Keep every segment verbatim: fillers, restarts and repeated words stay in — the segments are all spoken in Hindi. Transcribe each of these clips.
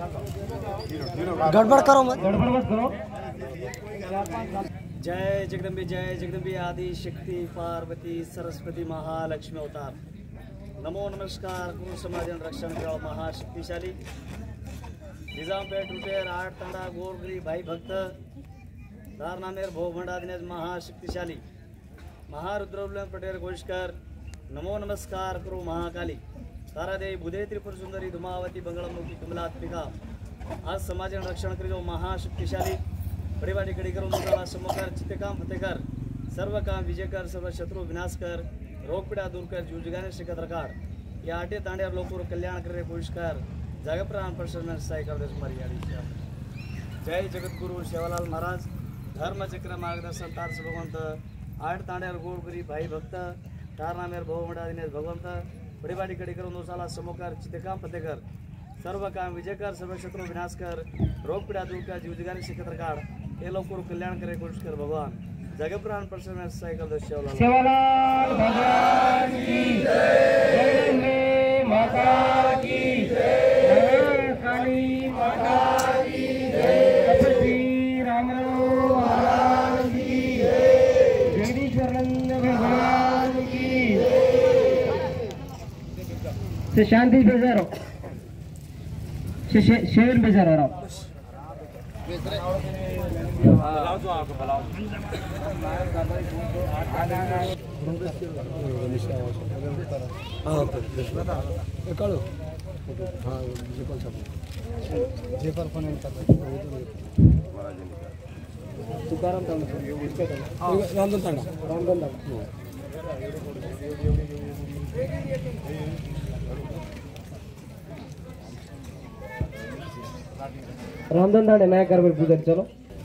गड़बड़ करो मत, गड़बड़ मत करो। जय जगदम्बे जय जगदम्बे आदि शक्ति पार्वती सरस्वती महालक्ष्मी अवतार। नमो नमस्कार गुरु समाजन रक्षण करो महाशक्तिशाली निजामपेट रुपेर आठ तांडा गोरगरी भाई भक्त दारनामेर भोग भंडादिनेश महाशक्तिशाली महारुद्र पटेल घोषकर नमो नमस्कार करो महाकाली तारादेवी भूदेवी त्रिपुर सुंदरी धुमावती बंगलामुखी कमलात्मिका आज समाजन रक्षण करो महाशक्तिशाली बड़ीवाडी कड़ी करो मुकाला समकर चित्तकाम फतेकर सर्व काम विजय कर सर्व शत्रु विनाश कर रोग पीड़ा दूर कर जुजगाने शिकत रकार या आटे तांडे लोगों कल्याण करे कोशिश कर जाग प्राण परसर में सहाय कर दे तुम्हारी यारी। जय जगत गुरु सेवालाल महाराज धर्म चक्र मार्गदर्शन तार से भगवंत आठ तांडे गोरगरी भाई भक्त तारनामेर भोगमंडा दिनेश भगवंत बड़ीवाडी कड़ी करो दोसाला समकर चित्तकाम फतेकर सर्व काम विजय कर सर्व शत्रु विनाश कर रोग पीड़ा दूर कर जुजगाने शिकत रकार ये लोग को कल्याण करे कोशिश कर भगवान जगह प्राण परसर में सहाय कर दो सेवालाल सेवालाल भगवान की जय, जय माता की जय, काली माता की जय, श्री रामराव महाराज की जय, जगदीश्वरानंद भगवान की से शांति बेजारो से शेर बेजार रहा तुकाराम रामधन तांडा रामधन रामधन तांडे नायक कारभारी पूजारी चलो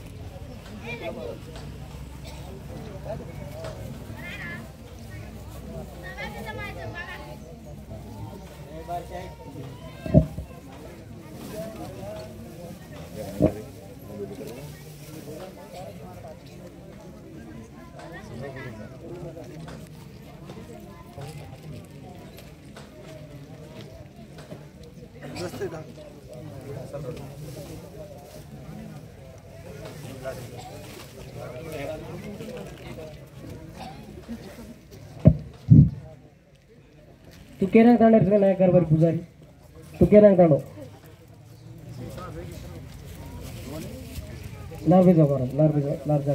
तू केना तांडे रे नायक कारभारी पूजारी तू केना तांडो लार भी जाओ लार भी जाओ लार जा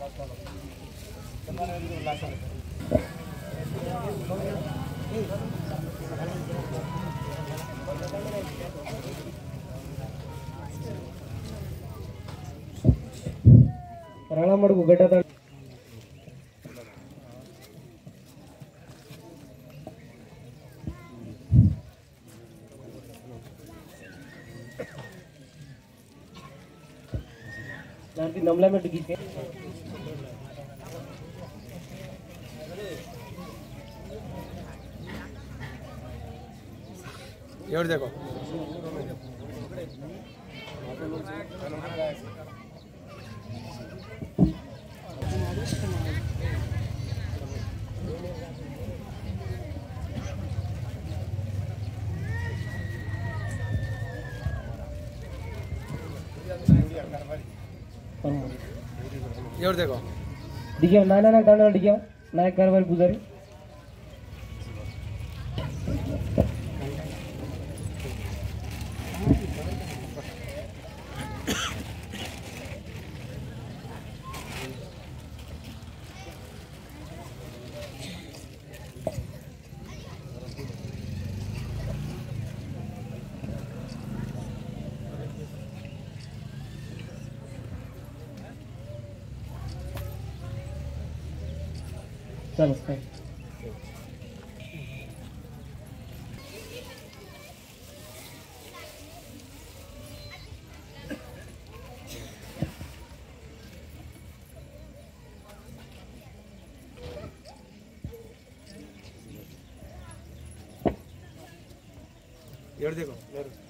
राणा मडगु गड्डा तांड दांती नमला में टिकी के और देखो और देखो दिखे नाना ना तांडा दिखे नायक कारभारी पूजारी चलो सही और देखो